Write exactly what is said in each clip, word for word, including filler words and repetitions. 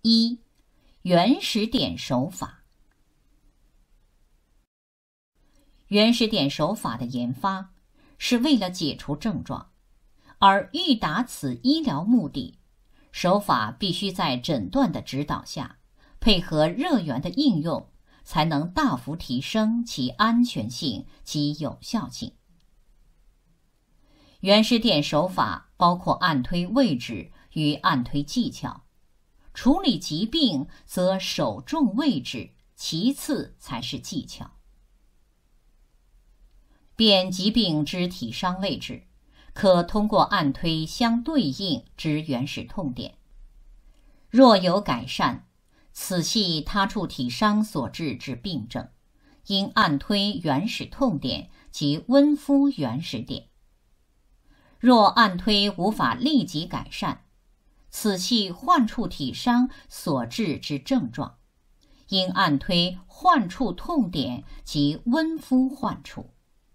一、原始点手法。原始点手法的研发是为了解除症状，而欲达此医疗目的，手法必须在诊断的指导下，配合热源的应用，才能大幅提升其安全性及有效性。原始点手法包括按推位置与按推技巧，处理疾病则首重位置，其次才是技巧。辨疾病之体伤位置，可通过按推相对应之原始痛点。若有改善，此系他处体伤所致之病症，应按推原始痛点及温敷原始点。若按推无法立即改善，此系患处体伤所致之症状，应按推患处痛点及温敷患处。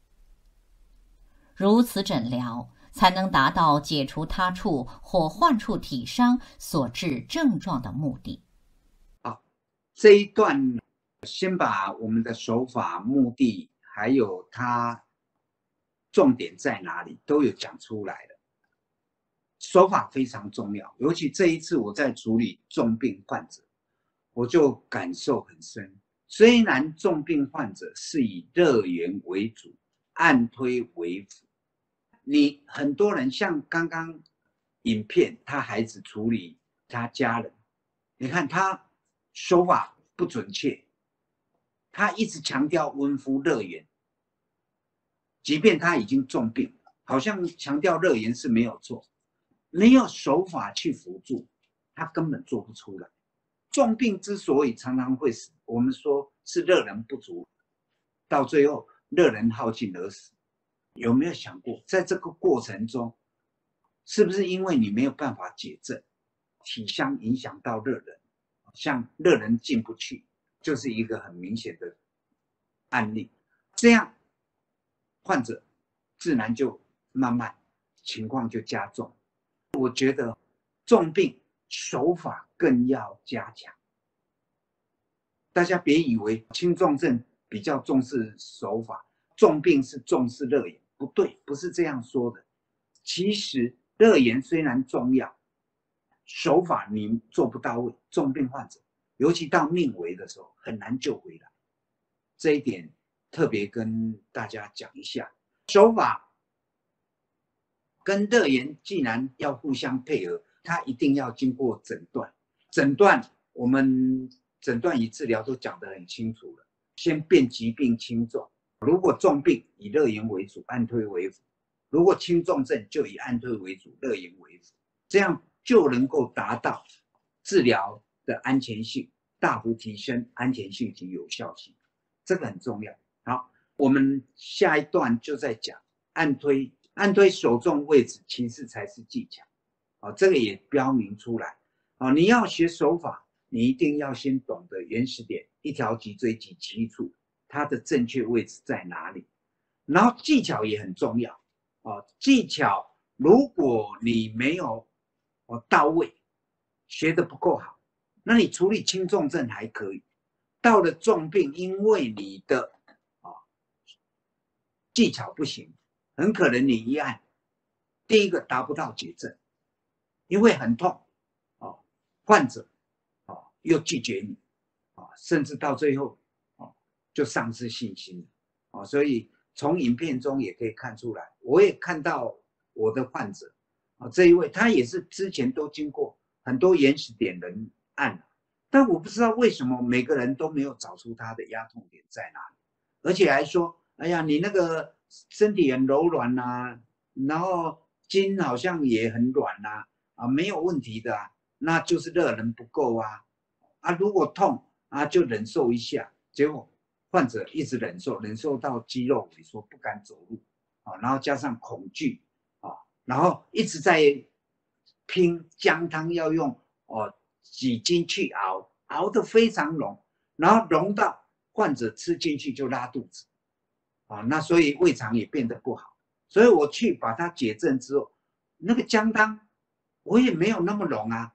如此诊疗，才能达到解除他处或患处体伤所致症状的目的。 好，这一段先把我们的手法、目的，还有它重点在哪里，都有讲出来了。手法非常重要，尤其这一次我在处理重病患者，我就感受很深。虽然重病患者是以热源为主，按推为辅，你很多人像刚刚影片，他孩子处理他家人，你看他手法不准确，他一直强调温敷热源，即便他已经重病，好像强调热源是没有错。没有手法去辅助，他根本做不出来。重病之所以常常会死，我们说是热能不足，到最后热能耗尽而死。有没有想过，在这个过程中，是不是因为你没有办法解症，体伤影响到热能，像热能进不去，就是一个很明显的案例。这样，患者自然就慢慢情况就加重。我觉得重病手法更要加强，大家别以为轻重症比较重视手法，重病是重视热源，不对，不是这样说的。其实热源虽然重要，手法你做不到位，重病患者尤其到命危的时候很难救回来，这一点特别跟大家讲一下。手法跟热源既然要互相配合，它一定要经过诊断。诊断我们诊断与治疗都讲得很清楚了，先辨疾病轻重。如果重病以热源为主，按推为辅；如果轻重症就以按推为主，热源为辅，这样就能够达到治疗的安全性，大幅提升安全性及有效性，这个很重要。好，我们下一段就在讲按推。按推首重位置，其次才是技巧。哦，这个也标明出来。哦，你要学手法，你一定要先懂得原始点，一条脊椎及脊柱，它的正确位置在哪里。然后技巧也很重要。哦，技巧如果你没有哦到位，学得不够好，那你处理轻重症还可以，到了重病，因为你的哦技巧不行。很可能你一按，第一个达不到解症，因为很痛，哦，患者哦又拒绝你，哦，甚至到最后哦就丧失信心了，哦，所以从影片中也可以看出来，我也看到我的患者，哦，这一位他也是之前都经过很多原始点人按，但我不知道为什么每个人都没有找出他的压痛点在哪里，而且还说，哎呀，你那个身体很柔软呐、啊，然后筋好像也很软呐、啊，啊，没有问题的啊，那就是热能不够啊，啊，如果痛啊就忍受一下，结果患者一直忍受，忍受到肌肉萎缩不敢走路啊，然后加上恐惧啊，然后一直在拼姜汤要用哦几斤去熬，熬得非常浓，然后浓到患者吃进去就拉肚子。啊，那所以胃肠也变得不好，所以我去把它解症之后，那个姜汤我也没有那么浓啊，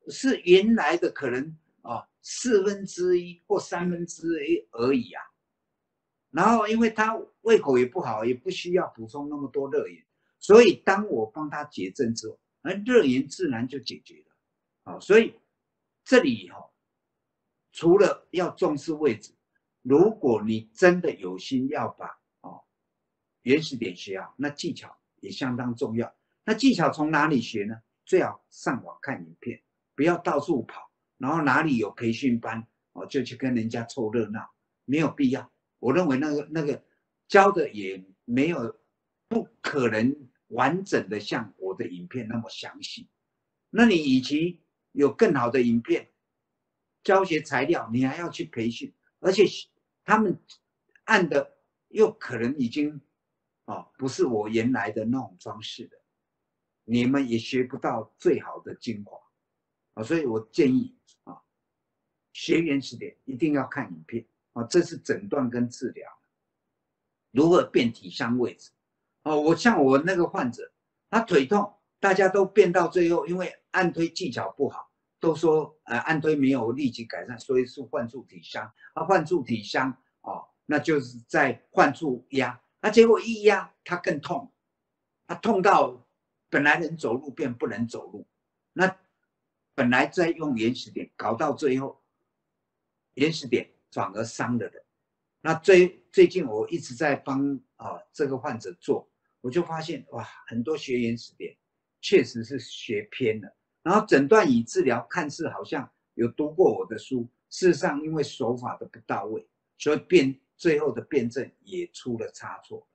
是原来的可能啊四分之一或三分之一而已啊。然后因为他胃口也不好，也不需要补充那么多热盐，所以当我帮他结症之后，而热盐自然就解决了。啊，所以这里哈、哦，除了要重视位置，如果你真的有心要把哦原始点学好，那技巧也相当重要。那技巧从哪里学呢？最好上网看影片，不要到处跑，然后哪里有培训班哦就去跟人家凑热闹，没有必要。我认为那个那个教的也没有不可能完整的像我的影片那么详细。那你与其有更好的影片、教学材料，你还要去培训，而且他们按的又可能已经哦不是我原来的那种方式的，你们也学不到最好的精华啊，所以我建议啊，学原始点一定要看影片啊，这是诊断跟治疗，如何变体伤位置哦。我像我那个患者，他腿痛。大家都变到最后，因为按推技巧不好，都说呃按推没有立即改善，所以是患处体伤。啊，患处体伤哦，那就是在患处压，那结果一压他更痛，他痛到本来能走路变不能走路，那本来在用原始点，搞到最后原始点反而伤了人。那最最近我一直在帮啊这个患者做，我就发现哇，很多学原始点。确实是学偏了，然后诊断与治疗看似好像有读过我的书，事实上因为手法的不到位，所以辩最后的辩证也出了差错。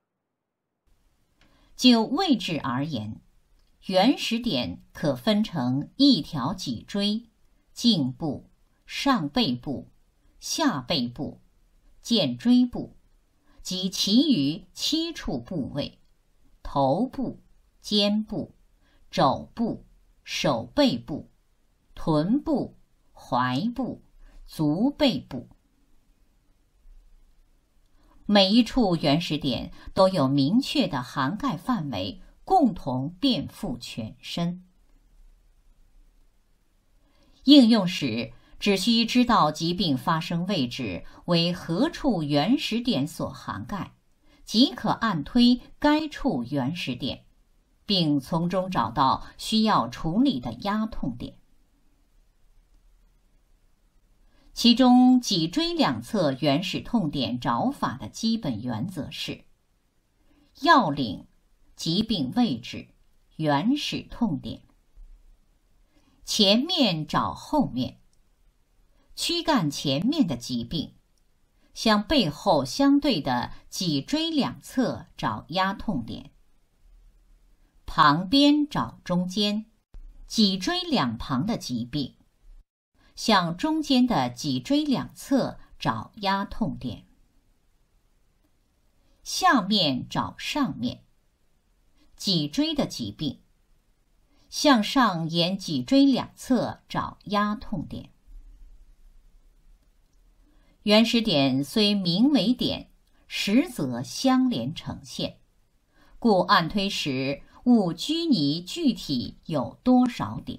就位置而言，原始点可分成一条脊椎、颈部、上背部、下背部、肩椎部及其余七处部位，头部、肩部、肘部、手背部、臀部、踝部、足背部。每一处原始点都有明确的涵盖范围，共同遍覆全身。应用时只需知道疾病发生位置为何处原始点所涵盖，即可按推该处原始点，并从中找到需要处理的压痛点。其中脊椎两侧原始痛点找法的基本原则是：要领、疾病位置、原始痛点。前面找后面，躯干前面的疾病，向背后相对的脊椎两侧找压痛点。旁边找中间，脊椎两旁的疾病，向中间的脊椎两侧找压痛点。下面找上面，脊椎的疾病，向上沿脊椎两侧找压痛点。原始点虽名为点，实则相连呈现，故按推时勿拘泥具体有多少点。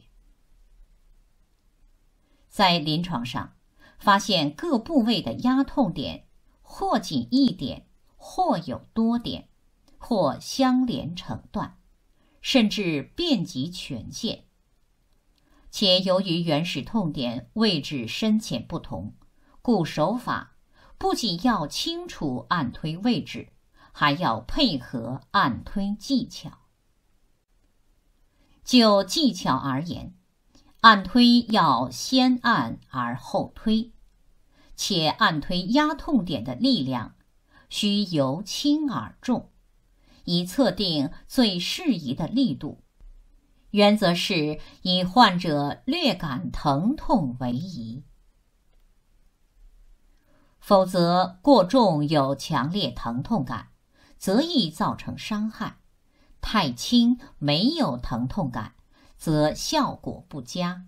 在临床上，发现各部位的压痛点或仅一点，或有多点，或相连成段，甚至遍及全线。且由于原始痛点位置深浅不同，故手法不仅要清楚按推位置，还要配合按推技巧。就技巧而言，按推要先按而后推，且按推压痛点的力量需由轻而重，以测定最适宜的力度。原则是以患者略感疼痛为宜，否则过重有强烈疼痛感，则易造成伤害；太轻没有疼痛感，则效果不佳。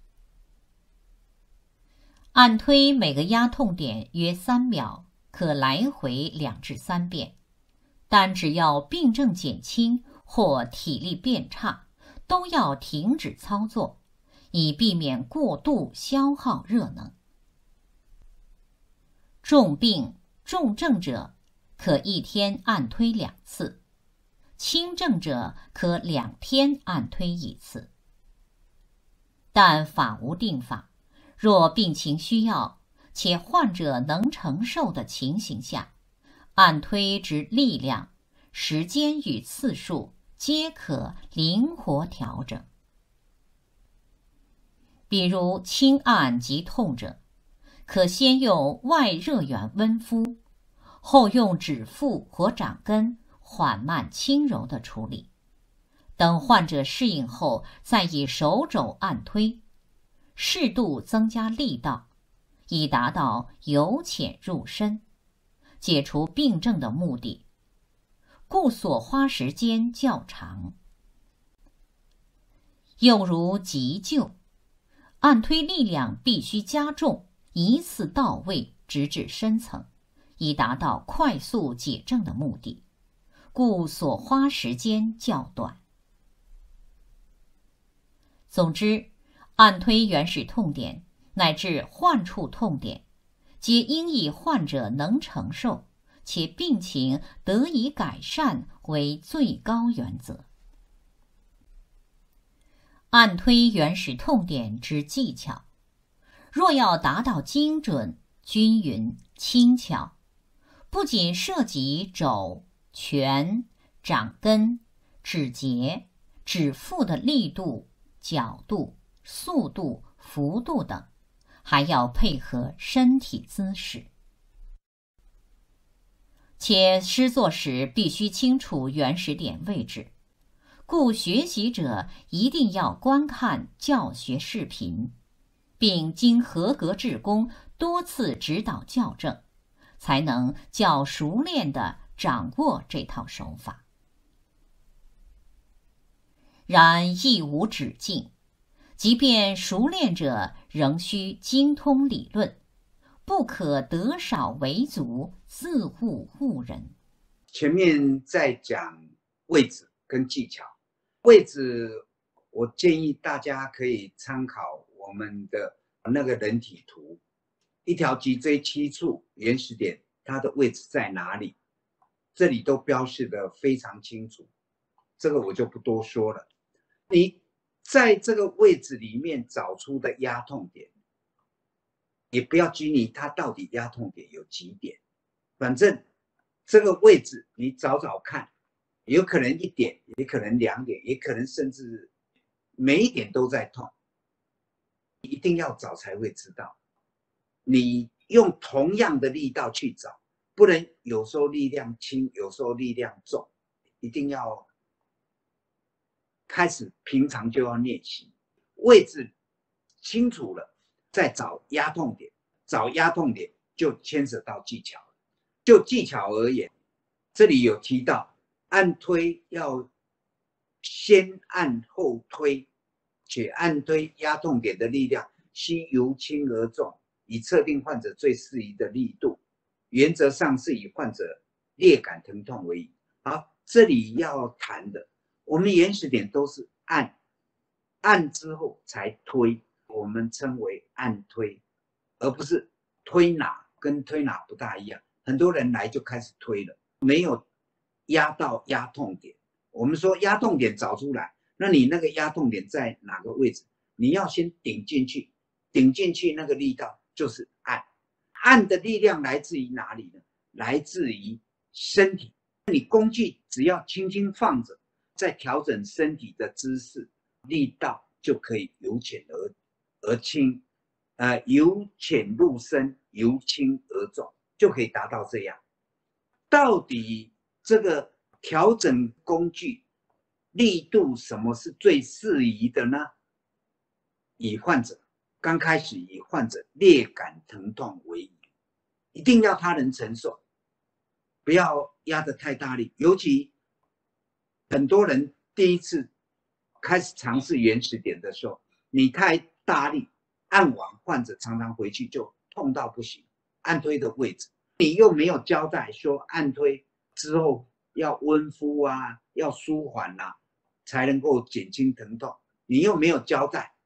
按推每个压痛点约三秒，可来回两至三遍，但只要病症减轻或体力变差，都要停止操作， 以避免过度消耗热能。重病重症者可一天按推两次，轻症者可两天按推一次。但法无定法，若病情需要且患者能承受的情形下，按推之力量、时间与次数皆可灵活调整。比如轻按及痛者，可先用外热源温敷，后用指腹或掌根缓慢轻柔的处理，等患者适应后，再以手肘按推，适度增加力道，以达到由浅入深，解除病症的目的，故所花时间较长。又如急救，按推力量必须加重，一次到位，直至深层，以达到快速解症的目的，故所花时间较短。总之，按推原始痛点乃至患处痛点，皆应以患者能承受且病情得以改善为最高原则。按推原始痛点之技巧，若要达到精准、均匀、轻巧，不仅涉及肘、拳、掌根、指节、指腹的力度、角度、速度、幅度等，还要配合身体姿势。且施作时必须清楚原始点位置，故学习者一定要观看教学视频，并经合格志工多次指导校正，才能较熟练地掌握这套手法。然亦无止境，即便熟练者仍需精通理论，不可得少为足，自误误人。 前面在讲位置跟技巧，位置我建议大家可以参考我们的那个人体图，一条脊椎七处原始点，它的位置在哪里，这里都标示得非常清楚，这个我就不多说了。你在这个位置里面找出的压痛点，也不要拘泥它到底压痛点有几点，反正这个位置你找找看，有可能一点，也可能两点，也可能甚至每一点都在痛，一定要找才会知道。你用同样的力道去找，不能有时候力量轻，有时候力量重，一定要开始平常就要练习，位置清楚了，再找压痛点，找压痛点就牵扯到技巧了。就技巧而言，这里有提到按推要先按后推，且按推压痛点的力量需由轻而重，以测定患者最适宜的力度。原则上是以患者裂感疼痛为宜。好，这里要谈的，我们原始点都是按，按之后才推，我们称为按推，而不是推拿，跟推拿不大一样。很多人来就开始推了，没有压到压痛点。我们说压痛点找出来，那你那个压痛点在哪个位置？你要先顶进去，顶进去那个力道就是按。按的力量来自于哪里呢？来自于身体。你工具只要轻轻放着，再调整身体的姿势，力道就可以由浅而而轻，呃，由浅入深，由轻而重，就可以达到这样。到底这个调整工具力度什么是最适宜的呢？以患者刚开始以患者裂感疼痛为宜，一定要他能承受，不要压得太大力。尤其很多人第一次开始尝试原始点的时候，你太大力按完，患者常常回去就痛到不行。按推的位置你又没有交代说按推之后要温敷啊，要舒缓啊，才能够减轻疼痛，你又没有交代，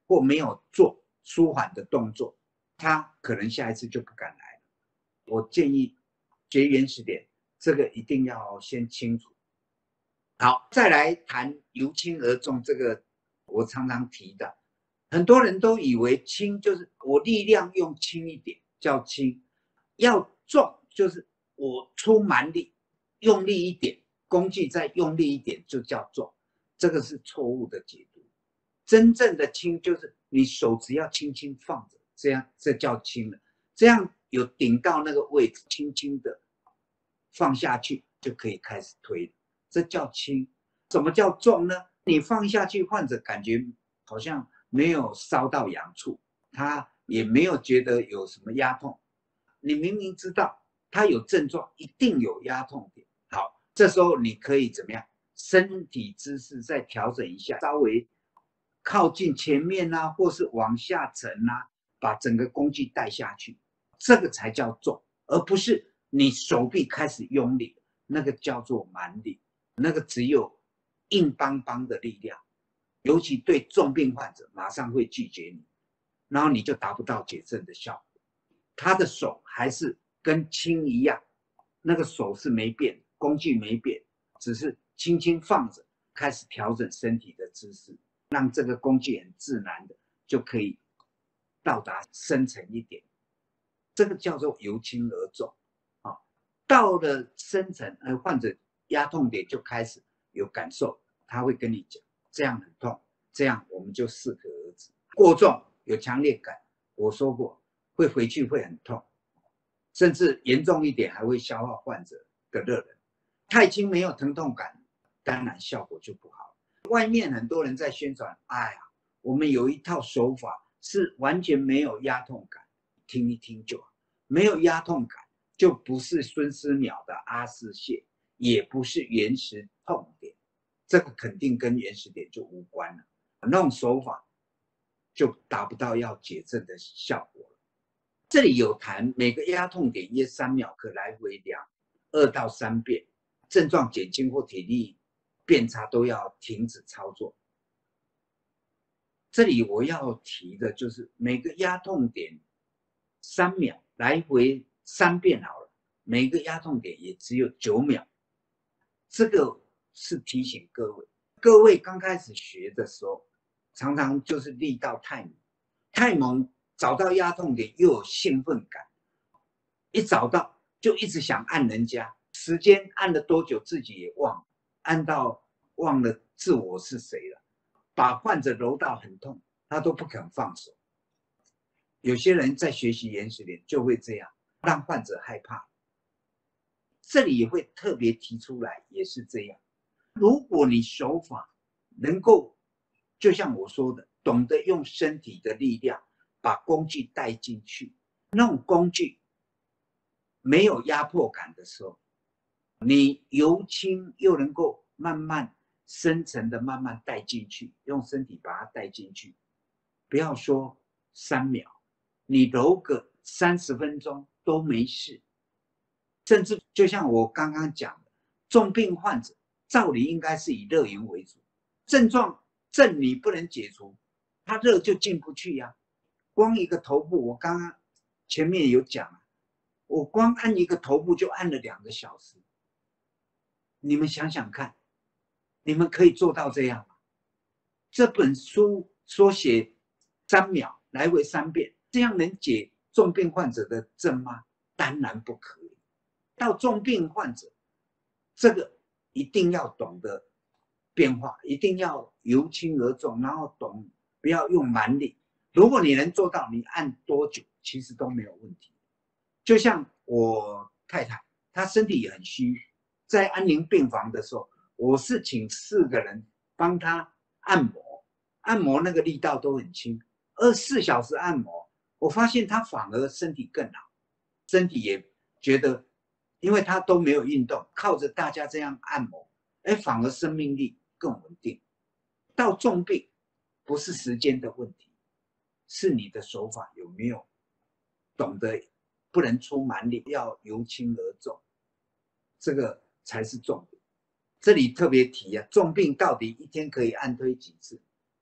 或没有做舒缓的动作，他可能下一次就不敢来了。我建议学原始点，这个一定要先清楚。好，再来谈由轻而重，这个我常常提的，很多人都以为轻就是我力量用轻一点叫轻，要重就是我出蛮力，用力一点，工具再用力一点就叫重，这个是错误的解读。真正的轻就是你手只要轻轻放着，这样这叫轻了。这样有顶到那个位置，轻轻的放下去就可以开始推了，这叫轻。什么叫重呢？你放下去，患者感觉好像没有烧到痒处，他也没有觉得有什么压痛。你明明知道他有症状，一定有压痛点。好，这时候你可以怎么样？身体姿势再调整一下，稍微靠近前面啊，或是往下沉啊，把整个工具带下去，这个才叫重，而不是你手臂开始用力，那个叫做蛮力，那个只有硬邦邦的力量，尤其对重病患者马上会拒绝你，然后你就达不到解症的效果。他的手还是跟轻一样，那个手是没变，工具没变，只是轻轻放着，开始调整身体的姿势，让这个工具很自然的就可以到达深层一点，这个叫做由轻而重。啊，到了深层，呃，患者压痛点就开始有感受，他会跟你讲这样很痛，这样我们就适可而止。过重有强烈感，我说过会回去会很痛，甚至严重一点还会消耗患者的热能。太轻没有疼痛感，当然效果就不好。外面很多人在宣传，哎呀，我们有一套手法是完全没有压痛感，听一听就好。没有压痛感，就不是孙思邈的阿是穴，也不是原始痛点，这个肯定跟原始点就无关了。那种手法就达不到要解症的效果了。这里有谈每个压痛点约三秒，可来回量二到三遍，症状减轻或体力变差都要停止操作。这里我要提的就是每个压痛点三秒，来回三遍好了，每个压痛点也只有九秒。这个是提醒各位，各位刚开始学的时候，常常就是力道太猛，太猛，找到压痛点又有兴奋感，一找到就一直想按人家，时间按了多久自己也忘了，按到忘了自我是谁了，把患者揉到很痛，他都不肯放手。有些人在学习原始点就会这样，让患者害怕。这里也会特别提出来，也是这样。如果你手法能够，就像我说的，懂得用身体的力量把工具带进去，那种工具没有压迫感的时候，你由轻又能够慢慢深层的慢慢带进去，用身体把它带进去，不要说三秒，你揉个三十分钟都没事。甚至就像我刚刚讲的，重病患者照理应该是以热源为主，症状症你不能解除，他热就进不去呀、啊。光一个头部，我刚刚前面有讲，我光按一个头部就按了两个小时。你们想想看，你们可以做到这样吗？这本书说写三秒，来回三遍，这样能解重病患者的症吗？当然不可以。到重病患者，这个一定要懂得变化，一定要由轻而重，然后懂不要用蛮力。如果你能做到，你按多久其实都没有问题。就像我太太，她身体也很虚，在安宁病房的时候，我是请四个人帮她按摩，按摩那个力道都很轻，二十四小时按摩，我发现她反而身体更好，身体也觉得。因为他都没有运动，靠着大家这样按摩，哎，反而生命力更稳定。到重病不是时间的问题，是你的手法有没有懂得，不能出蛮力，要由轻而重，这个才是重点。这里特别提啊，重病到底一天可以按推几次？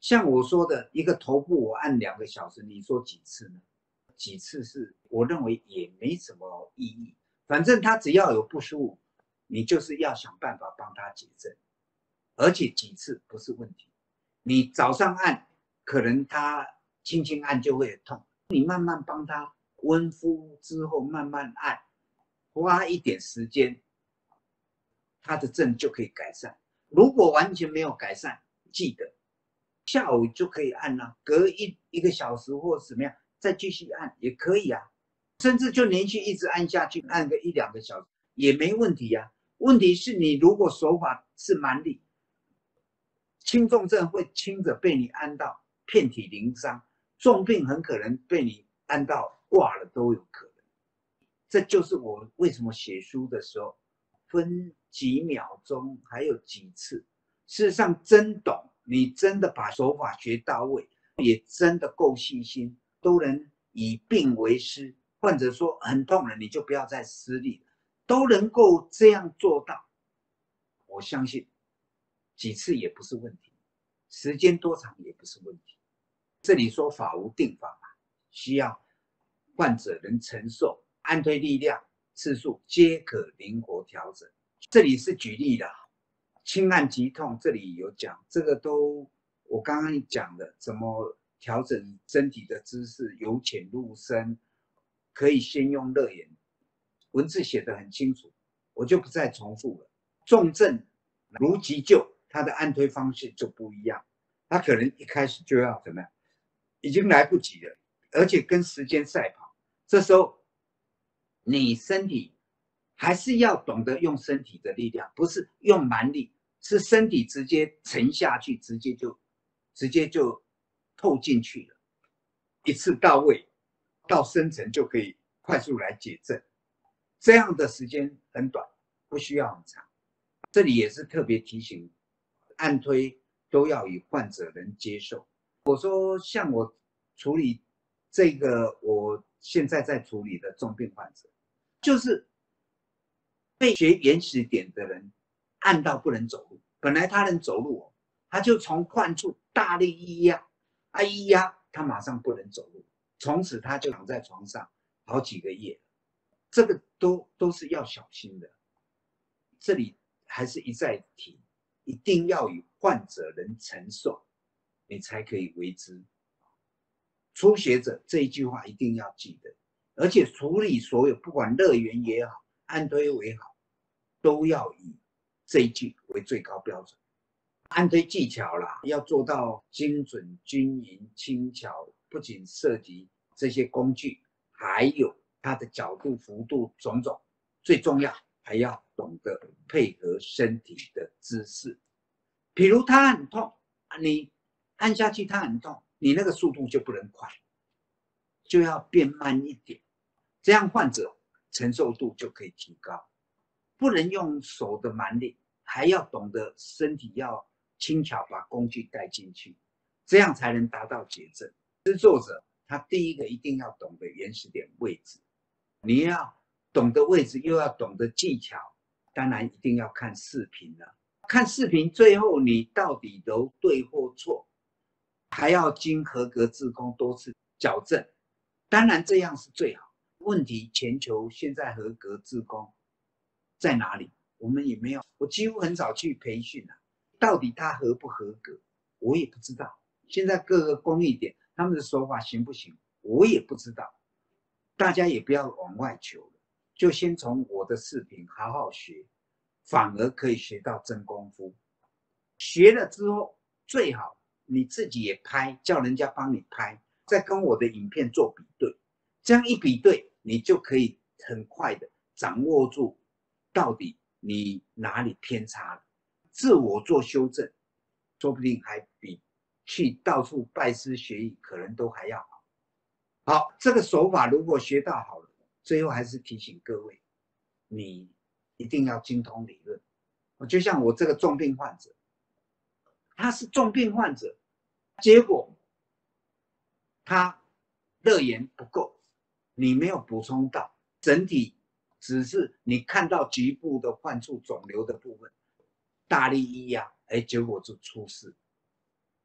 像我说的一个头部我按两个小时，你说几次呢？几次是我认为也没什么意义，反正他只要有不舒服，你就是要想办法帮他解症，而且几次不是问题。你早上按，可能他轻轻按就会很痛，你慢慢帮他温敷之后慢慢按，花一点时间，他的症就可以改善。如果完全没有改善，记得下午就可以按了、啊，隔一一个小时或怎么样再继续按也可以啊，甚至就连续一直按下去，按个一两个小时也没问题啊。问题是你如果手法是蛮力，轻重症会轻着被你按到遍体鳞伤，重病很可能被你按到挂了都有可能。这就是我为什么写书的时候分几秒钟，还有几次。事实上，真懂，你真的把手法学到位，也真的够细心，都能以病为师，患者说很痛了，你就不要再施力了，都能够这样做到。我相信几次也不是问题，时间多长也不是问题。这里说法无定法嘛，需要患者能承受，按推力量、次数皆可灵活调整。这里是举例的，轻按急痛，这里有讲，这个都我刚刚讲的，怎么调整身体的姿势，由浅入深，可以先用热眼，文字写得很清楚，我就不再重复了。重症如急救，它的按推方式就不一样，它可能一开始就要怎么样，已经来不及了，而且跟时间赛跑，这时候你身体还是要懂得用身体的力量，不是用蛮力，是身体直接沉下去，直接就直接就透进去了，一次到位，到深层就可以快速来解症。这样的时间很短，不需要很长。这里也是特别提醒，按推都要以患者能接受。我说像我处理这个我现在在处理的重病患者，就是被学原始点的人按到不能走路，本来他能走路哦，他就从患处大力一压，啊一压他马上不能走路，从此他就躺在床上好几个月。这个都都是要小心的。这里还是一再提，一定要与患者能承受，你才可以为之。初学者这一句话一定要记得，而且处理所有不管热源也好，按推为好，都要以这一句为最高标准。按推技巧啦，要做到精准、均匀、轻巧，不仅涉及这些工具，还有它的角度、幅度种种，最重要还要懂得配合身体的姿势。比如它很痛，你按下去它很痛，你那个速度就不能快，就要变慢一点，这样患者承受度就可以提高。不能用手的蛮力，还要懂得身体要轻巧把工具带进去，这样才能达到解症。制作者他第一个一定要懂得原始点位置，你要懂得位置，又要懂得技巧，当然一定要看视频了。看视频最后你到底揉对或错，还要经合格志工多次矫正，当然这样是最好。问题全球现在合格志工在哪里？我们也没有，我几乎很少去培训啊。到底他合不合格，我也不知道。现在各个公益点，他们的手法行不行，我也不知道。大家也不要往外求了，就先从我的视频好好学，反而可以学到真功夫。学了之后，最好你自己也拍，叫人家帮你拍，再跟我的影片做比对。这样一比对，你就可以很快的掌握住到底你哪里偏差了，自我做修正，说不定还比去到处拜师学艺可能都还要好。好，这个手法如果学到好了，最后还是提醒各位，你一定要精通理论。就像我这个重病患者，他是重病患者，结果他热源不够，你没有补充到，整体只是你看到局部的患处肿瘤的部分，大力一压，哎，结果就出事。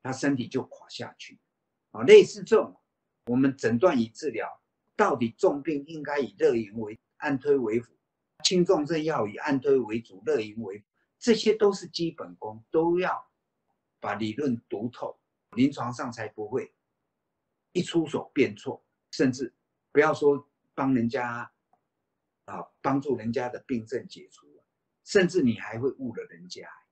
他身体就垮下去。啊，类似这种，我们诊断与治疗，到底重病应该以乐营为按推为辅，轻重症要以按推为主，乐营为辅，这些都是基本功，都要把理论读透，临床上才不会一出手变错，甚至不要说帮人家啊帮助人家的病症解除，甚至你还会误了人家。